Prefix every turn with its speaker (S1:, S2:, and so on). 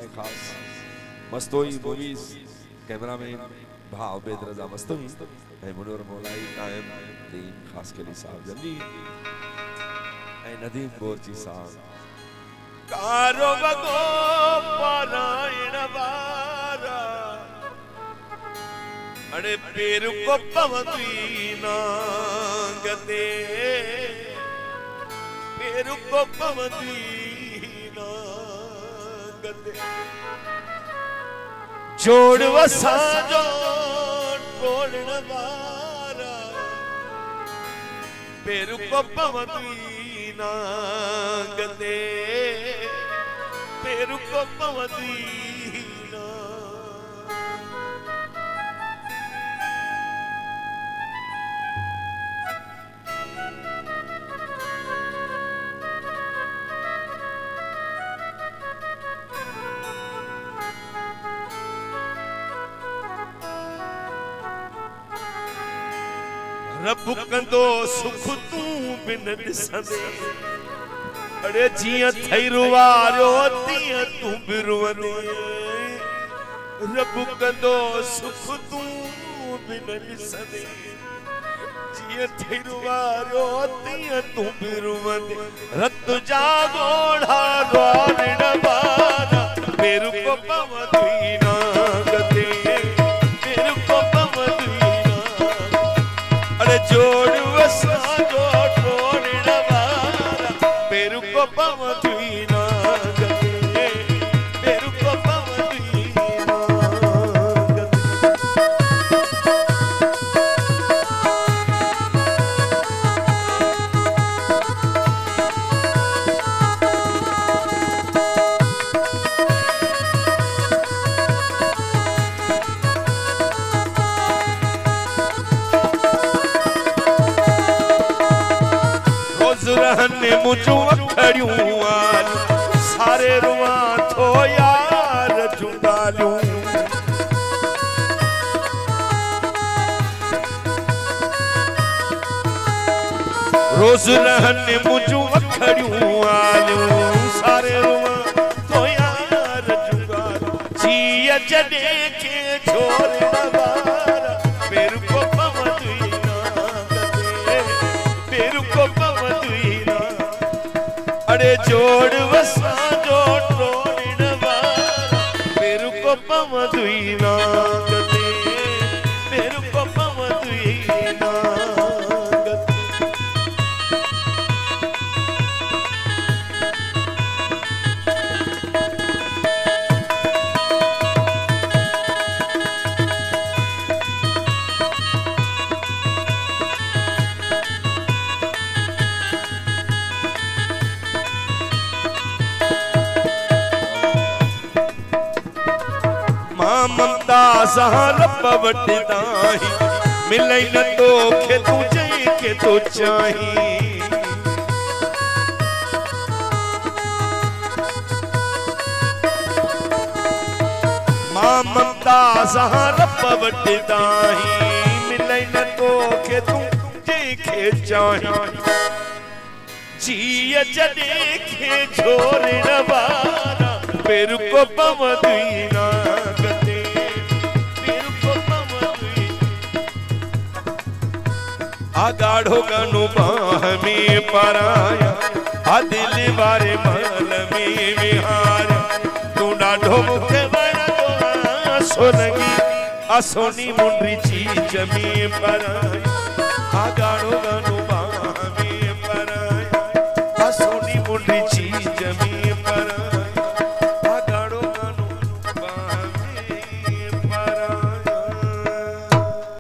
S1: लाए खास Mastoi movies cameraman भाव बेद रजा मस्तोई मुनवर मौलाई कायम दीन खास के लिए साहब जल्दी नदीम बोरची साहब कारो बगो पारायण वारा अरे पेर को पवदीना गते पेर को पवदीना गते जोड़ वसा जो टोड़न वारा पेर को पवदीना गते पेर को पवदीना रब कंदो सुख तू बिन दिसंदे अरे जिया थई रुवारो तिया तू बिरुवंदे रब कंदो सुख तू बिन दिसंदे जिया थई रुवारो तिया तू बिरुवंदे रत जागोड़ा रोण वारा पेर को पवदीना गते पेर को जोड़ वसा जो टोड़न वारा पेर को पवदीना गते पेर को पवदीना रहने मुझो अखड़ियों आल सारे रुआ थो यार जुगालूं रोज रहने मुझो अखड़ियों आल सारे रुआ थो यार जुगालूं जिया जडे के छोड़ नवारा पेर को पवदीना गते पेर को अरे जोड़ वसा जो टोड़न वारा पेर को पवदीना गते पेर को पवदीना गते ममता सहा रब वटदाही मिले न तो खे तुझे के तो चाही ममता सहा रब वटदाही मिले न तो खे तुझे के चाही जिया जडे के छोड़ वारा पेर को पवदीना गते पेर को पवदीना आगाढ़ो गनु बाह में पराया आ दिल बारे मल में विहार तू डाढ़ो मुखे बड़ा सोनगी आ सोनी मुंडरी चीज में पराया आगाढ़ो गनु बाह में पराया आ सोनी मुंडरी चीज